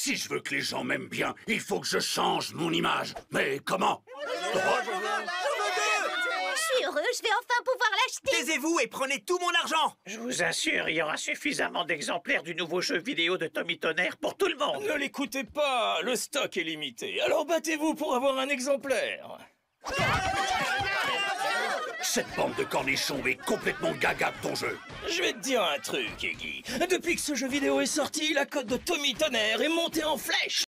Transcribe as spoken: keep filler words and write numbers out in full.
Si je veux que les gens m'aiment bien, il faut que je change mon image. Mais comment? Je suis heureux, je vais enfin pouvoir l'acheter. Taisez-vous et prenez tout mon argent. Je vous assure, il y aura suffisamment d'exemplaires du nouveau jeu vidéo de Tommy Tonnerre pour tout le monde. Ne l'écoutez pas, le stock est limité. Alors battez-vous pour avoir un exemplaire. Cette bande de cornichons est complètement gaga de ton jeu. Je vais te dire un truc, Iggy. Depuis que ce jeu vidéo est sorti, la cote de Tommy Tonnerre est montée en flèche.